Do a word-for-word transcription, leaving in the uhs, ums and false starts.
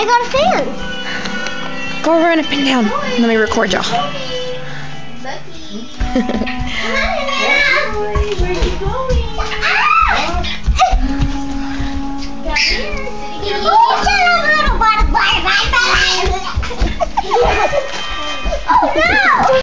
I got a fan. Go run up and down. Let me record y'all. Where are you going?